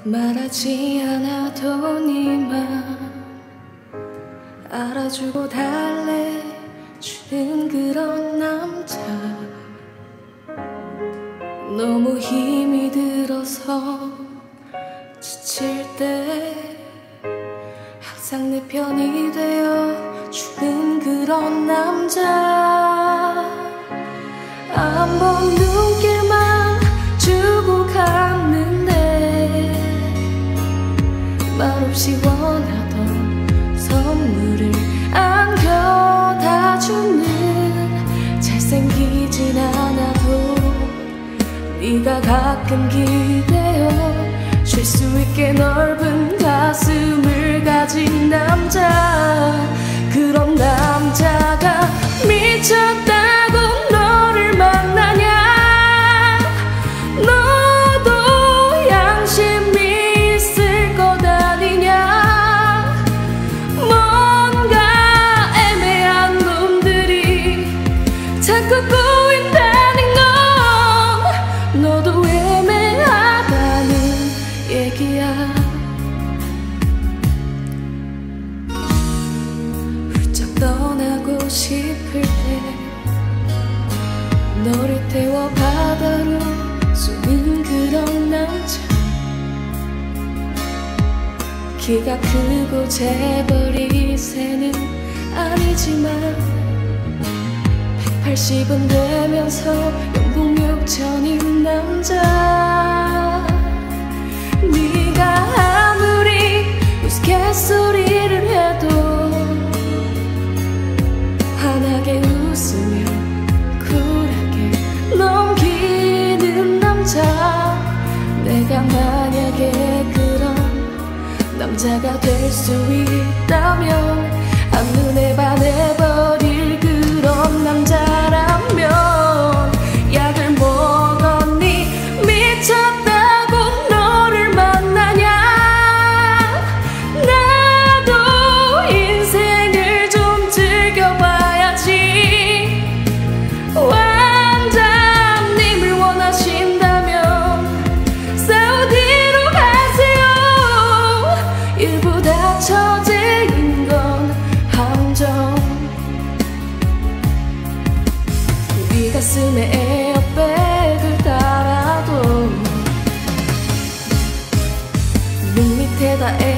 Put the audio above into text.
말하지 않아도 니만 알아주고 달래주는 그런 남자. 너무 힘이 들어서 지칠 때 항상 내 편이 되어주는 그런 남자. 한 번 눈길만 주고 갔는데 말없이 원하던 선물을 안겨다 주는 잘생기진 않아도 네가 가끔 기대어 쉴 수 있게 넓은 가슴을 가진 남자. 그런 남자가 미쳤다고 너를 만나냐? 너도 양심이 있을 것 아니냐? 뭔가 애매한 놈들이 자꾸 꼬인다는 건 너도 애매하다는 얘기야. 훌쩍 떠나고 싶을 때 너를 태워 바다로 쏘는 그런 남자. 키가 크고 재벌이 새는 아니지만 180은 되면서 영국 6천인 남자. 네가 아무리 우스갯소리를 해도 환하게 웃으며 쿨하게 넘기는 남자. 내가 만약에 그런 남자가 될 수 있다면 한눈에 반해버릴 그런 남자라면 약을 먹었니? 미쳤다고 너를 만나냐? 나도 인생을 좀 즐겨봐야지. 왕자님을 원하신다면 사우디로 가세요. 일부 다 처제인 건 함정. 네 가슴에 에어백을 달아도 눈 밑에다